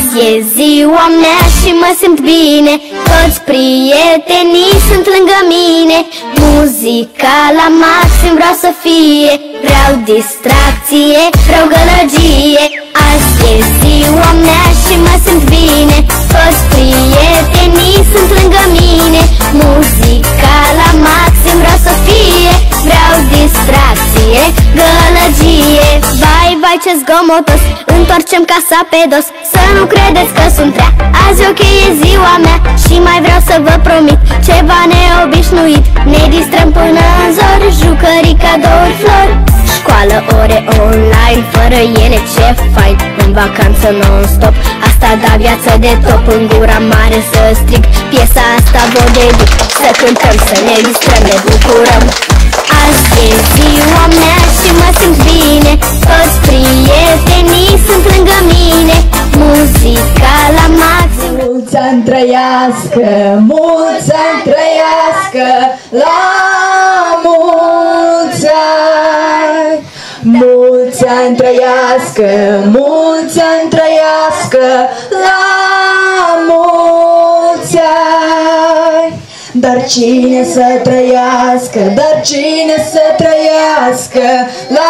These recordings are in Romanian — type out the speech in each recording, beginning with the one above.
Azi e ziua mea și mă simt bine, toți prietenii sunt lângă mine. Muzica la maxim vreau să fie, vreau distracție, vreau gălăgie. Azi e ziua mea și mă simt bine, toți prietenii sunt lângă mine. Muzica la maxim vreau să fie, vreau distracție, gălăgie. Vai, vai, ce zgomotos, întoarcem casa pe dos. Să nu credeți că sunt rea, azi ok, e ziua mea. Și mai vreau să vă promit ceva neobișnuit. Ne distrăm până în zori, jucării, cadouri, flori. Școală, ore online, fără ele ce fain. În vacanță non-stop, asta da viață de top. În gura mare să strig, piesa asta vă dedic. Să cântăm, să ne distrăm, ne bucurăm. Azi e ziua mea și mă simt bine, toți prietenii sunt lângă mine. Muzica la maxim. Mulți ani trăiască, mulți ani trăiască, la mulți ani. Mulți ani trăiască, mulți ani trăiască, la mulți ani. Dar cine să trăiască, dar cine să trăiască, la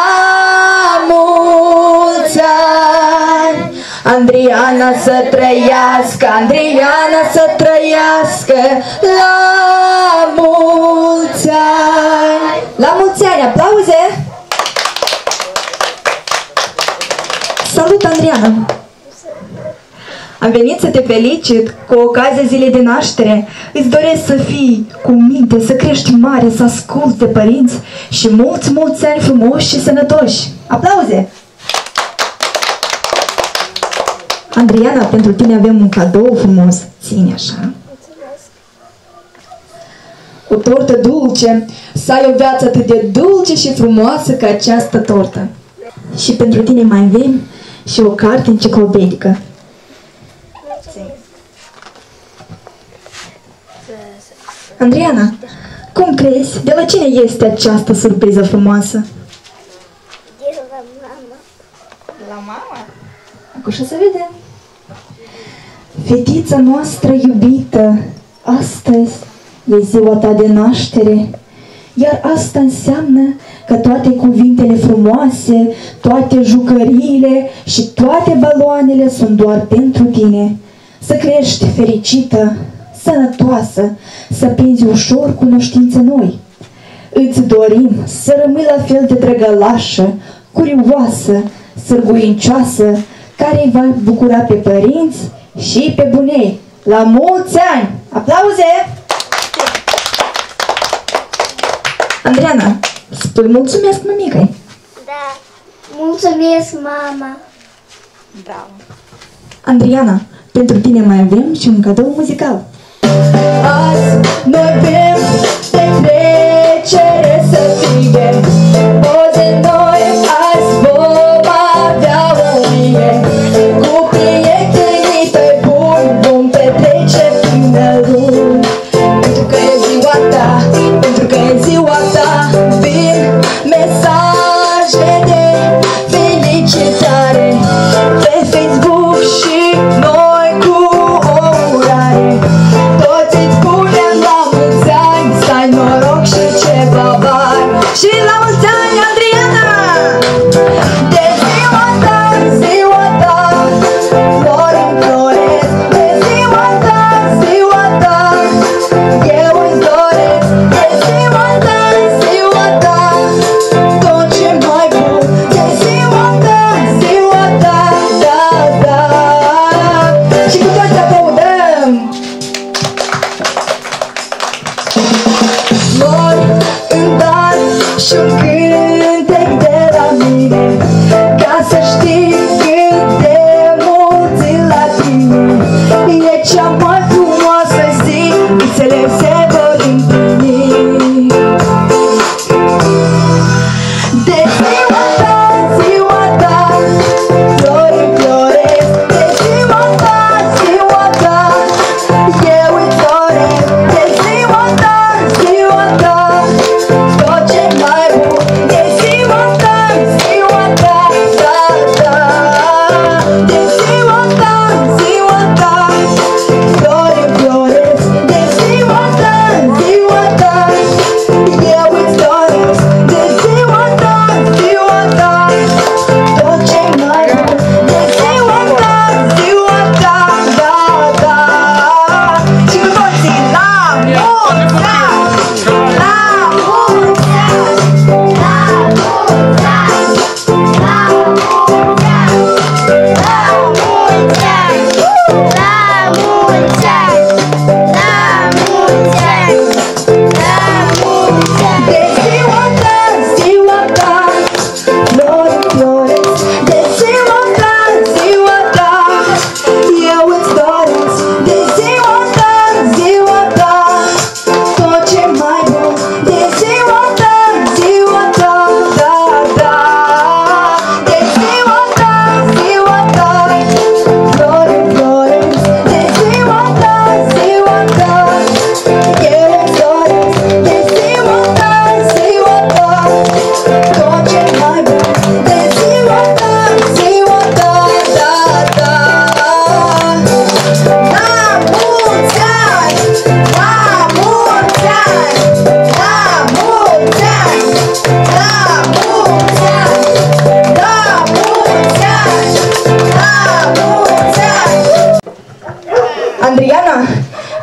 mulți ani. Andriana să trăiască, Andriana să trăiască, la mulți ani. La mulți ani, aplauze! Salut, Andriana! Am venit să te felicit cu ocazia zilei de naștere. Îți doresc să fii cu minte, să crești mare, să asculți de părinți și mulți, mulți ani frumoși și sănătoși. Aplauze! Andriana, pentru tine avem un cadou frumos. Ține așa. O tortă dulce. Să ai o viață atât de dulce și frumoasă ca această tortă. Și pentru tine mai avem și o carte enciclopedică. Andriana, cum crezi? De la cine este această surpriză frumoasă? De la mama. La mama? Acum să vedem. Fetița noastră iubită, astăzi e ziua ta de naștere, iar asta înseamnă că toate cuvintele frumoase, toate jucăriile și toate baloanele sunt doar pentru tine. Să crești fericită, sănătoasă, să prinzi ușor cunoștințe noi. Îți dorim să rămâi la fel de drăgălașă, curioasă, sârguincioasă, care îi va bucura pe părinți și pe bunei. La mulți ani! Aplauze! Andriana, spui mulțumesc mămicăi. Da, mulțumesc, mama. Bravo! Andriana, pentru tine mai avem și un cadou muzical. Azi noi vrem petrecere să fie, poze noi, azi vom avea o mie. Cu prietenii tăi buni vom petrece până luni. Pentru că e ziua ta, pentru că e ziua ta, vin mesaje de felicitare pe Facebook și noi cu o urare. Toți îți spunem la mulți ani, să ai noroc și ceva bani. Și la mulți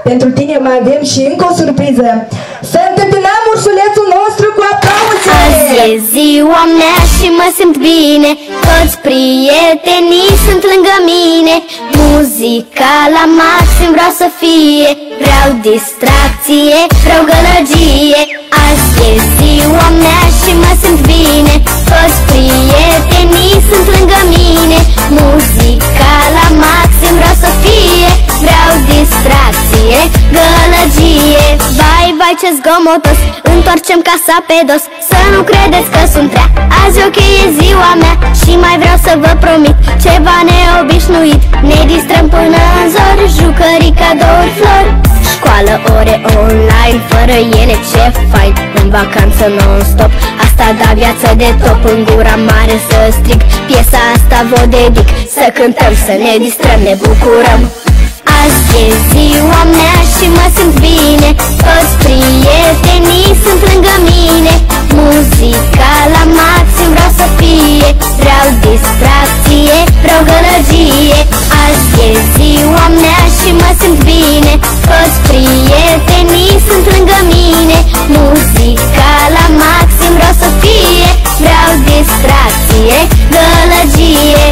Pentru tine mai avem și încă o surpriză. Să întâmpinăm ursulețul nostru cu aplauze! Azi e ziua mea și mă simt bine, toți prietenii sunt lângă mine. Muzica la maxim vreau să fie, vreau distracție, vreau gălăgie. Azi e ziua mea și mă simt bine, toți prietenii sunt lângă mine. Muzica la maxim vreau să fie, vreau distracție, gălăgie. Vai, vai, ce zgomotos, întoarcem casa pe dos. Să nu credeți că sunt rea, azi ok e ziua mea. Și mai vreau să vă promit ceva neobișnuit. Ne distrăm până în zori, jucării, cadouri, flori. Școală, ore online, fără ele ce fain. În vacanță non-stop, asta da viață de top. În gura mare să strig, piesa asta vă dedic. Să cântăm, să ne distrăm, ne bucurăm. Azi e ziua mea și mă simt bine, toți prietenii sunt lângă mine. Muzica la maxim vreau să fie, vreau distracție, vreau gălăgie. Azi e ziua mea și mă simt bine, toți prietenii sunt lângă mine. Muzica la maxim vreau să fie, vreau distracție, gălăgie.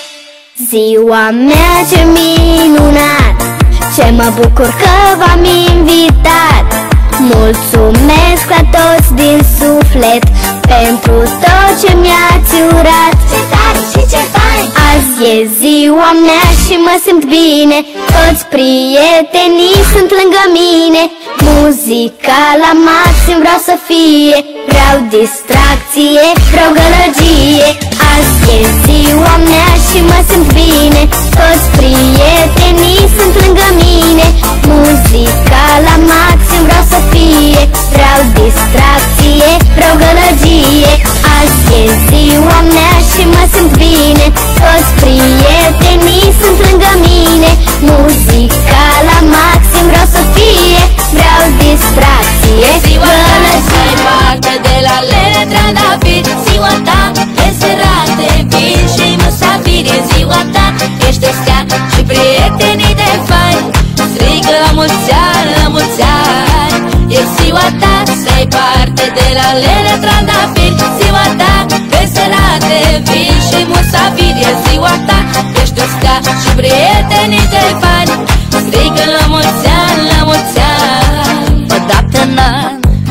Ziua mea ce minunat, ce mă bucur că v-am invitat. Mulțumesc la toți din suflet pentru tot ce mi-ați urat. Ce tare și ce fain! Azi e ziua mea și mă simt bine, toți prietenii sunt lângă mine. Muzica la maxim vreau să fie, vreau distracție, vreau gălăgie. Azi e ziua mea și mă simt bine, toți prietenii sunt lângă mine. Muzica la maxim vreau să fie, vreau distracție, vreau gălăgie. Azi e ziua mea și mă simt bine, toți prietenii sunt lângă mine. Muzica la maxim vreau să fie, vreau distracție, gălăgie. Parte de la Lele Trandafir, ziua ta e serate, vin și musafiri. E ziua ta, ești o stea și prietenii de fain. Strigă la mulți ani, la mulți ani. E ziua ta, să-i parte de la Lele Trandafir. Ziua ta, e serate, vin și musafiri. E ziua ta, ești o stea și prietenii de fain. Strigă la mulți ani, la mulți ani. Odată în an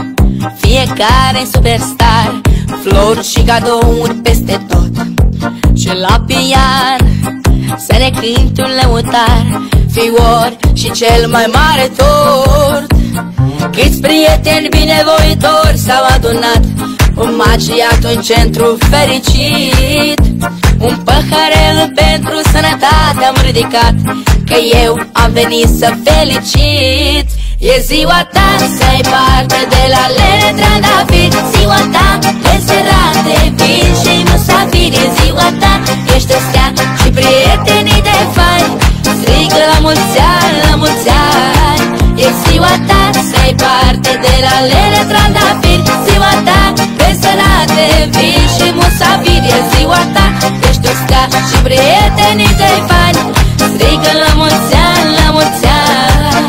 fiecare superstar, flori și cadouri peste tot. Și la pian să ne cânte un lăutar, fiori și cel mai mare tort. Câți prieteni binevoitori s-au adunat, un magiat, un centru fericit. Un păhărel pentru sănătate am ridicat, că eu am venit să felicit. E ziua ta, să-i parte de la Lele Trandafir. Ziua ta, e serate, vin și musafiri. E ziua ta, ești o stea și prietenii de fain. Strigă la mulți ani, la mulți ani. E ziua ta, să-i parte de la Lele Trandafir. Ziua ta, e serate, vin și musafiri. E ziua ta, ești o stea și prietenii de fain. Strigă la mulți ani, la mulți ani.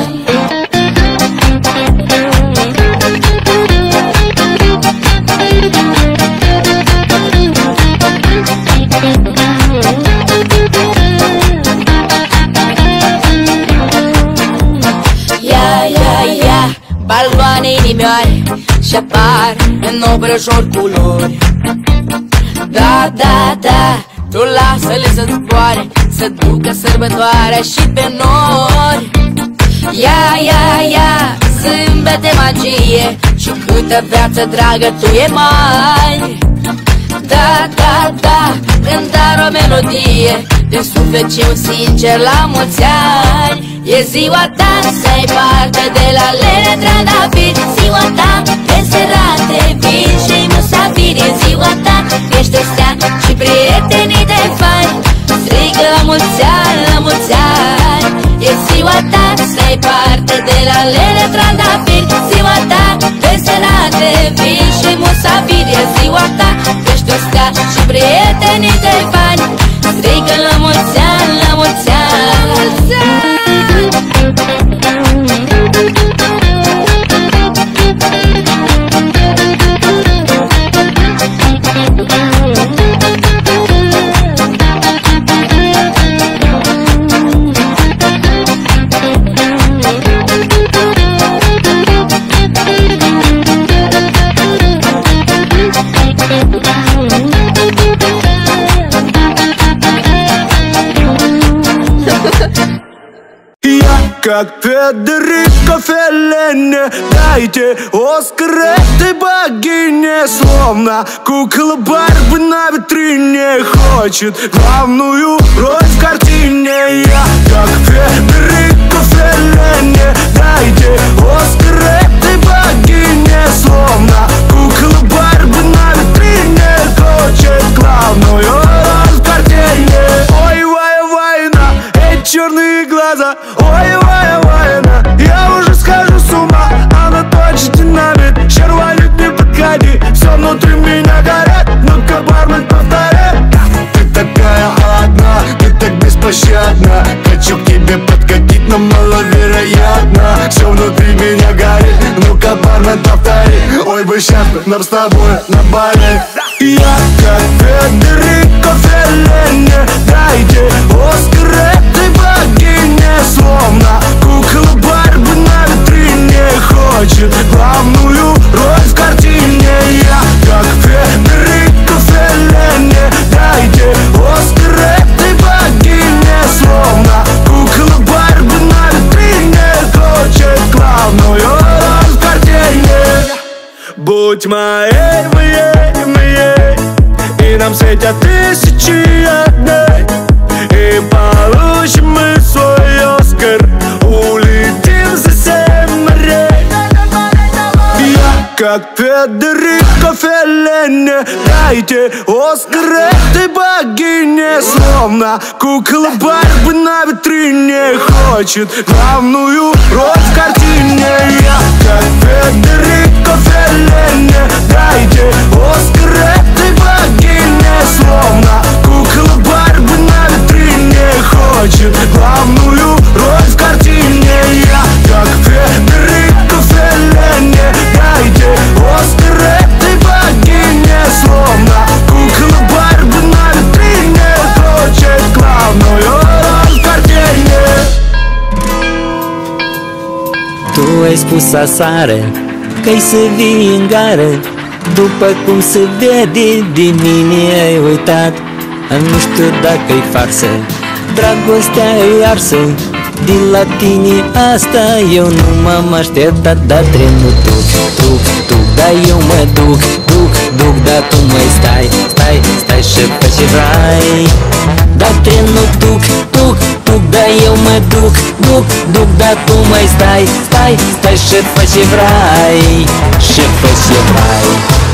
Baloane inimioare și apar în obrăjori culori. Da, da, da, tu lasă-le să zboare, să ducă sărbătoarea și pe nori. Ia, ia, ia, zâmbete magie și câtă viață dragă tu e mai. Da, da, da, cântar o melodie din suflet și un sincer la mulți ani. E ziua ta, să-i parte de la Lele Trandafir. Ziua ta, e serate, vin și musafiri. E ziua ta, ești o stea și prietenii de fain. Strigă la mulți ani, la mulți ani. E ziua ta, să-i parte de la Lele Trandafir. Ziua ta, e serate, vin și musafiri. E ziua ta, ești o stea și prietenii de fain. Strigă la mulți ani, la mulți ani, la mulți ani. Я как Федерико Феллини, дайте Оскар этой богине. Словно кукла Барби на витрине хочет главную роль в картине. Я как Федерико Феллини, дайте Оскар этой богине. Словно кукла Барби на витрине хочет главную роль в картине. Ой, война, эти черные глаза. Ой, война, я уже схожу с ума. Она точно динамит, Шервалит, не подходи. Все внутри меня горят, ну-ка, бармен, повторяй. Ты такая одна, ты так беспощадна. Хочу к тебе подкатить, но маловероятно. Все внутри меня горит, ну-ка, бармен, повтори. Ой, бы сейчас нам с тобой на баре. Я как Федерико Феллини, дайте Оскар этой богине. Словно кукла Барби на витрине хочет главную роль в картине. Я как Федерико Феллини, дайте Оскар этой богине. Словно кукла Барби на витрине хочет главную роль в картине. Будь моей, и нам светят тысячи одной, и получим мы свой Оскар, улетим за 7 морей. Я как Федерико Феллини, дайте Оскар этой богине. Словно кукла Барби на витрине хочет главную роль в картине. Я как Федерико Феллини, дайте Оскар этой богине. Словно кукла Барби на витрине хочет главную роль в картине. Я как Федерико Феллини, дайте Оскар этой богине. Словно кукла Барби на витрине хочет главную rol в kартine. Tu ai spus aseară că-i să vii în gară, după cum se vede din mine ai uitat. Nu știu dacă-i farsă, dragostea e arsă, din la tine asta eu nu m-am așteptat. Dar trenul duc, dar eu mă duc, dar tu mai stai și fă ce vrei. Dar trenul duc, dar eu mă duc, dar tu mai stai și fă ce vrei, și fă ce vrei.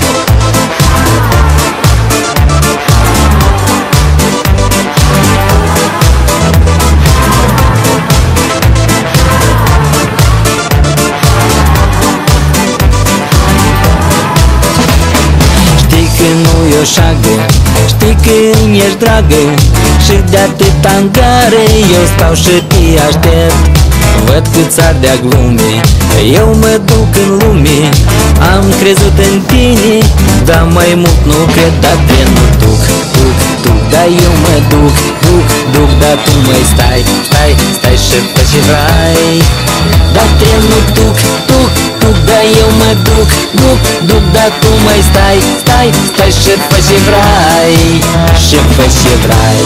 Nu-i o șagă, știi că îmi ești dragă, și de atâta în gare eu stau și te aștept. Văd cât ardea glume, eu mă duc în lume, am crezut în tine, dar mai mult nu cred. Dar trenul duc, dar eu mă duc, dar tu mai stai și fă ce vrei. Dar trenul duc, dar eu mă duc, dar tu mai stai și fă ce vrei, și fă ce vrei.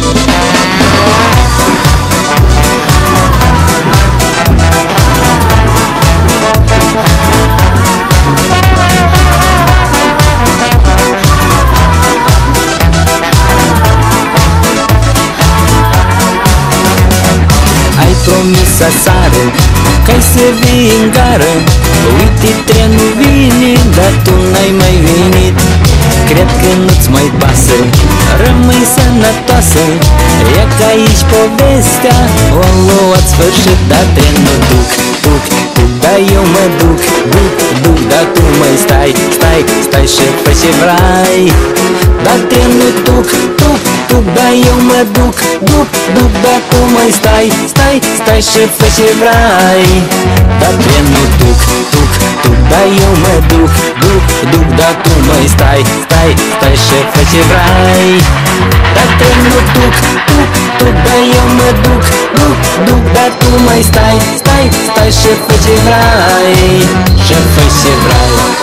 Ai promis aseară că-ai să vii în gară, uite trenul vine, dar tu n-ai mai venit. Cred că nu-ți mai pasă, rămâi sănătoasă, e că aici povestea o luat sfârșit. Dar trenul duc, dar eu mă duc, dar tu mai stai și fă ce vrei. Dar trenul duc, dar eu mă duc, dar tu mai stai și fă ce vrei. Dar trenul duc, dar eu mă duc, dar tu mai stai și fă ce vrei. Dar trenul duc, dar eu mă duc, dar tu mai stai și fă ce vrei, și fă ce vrei.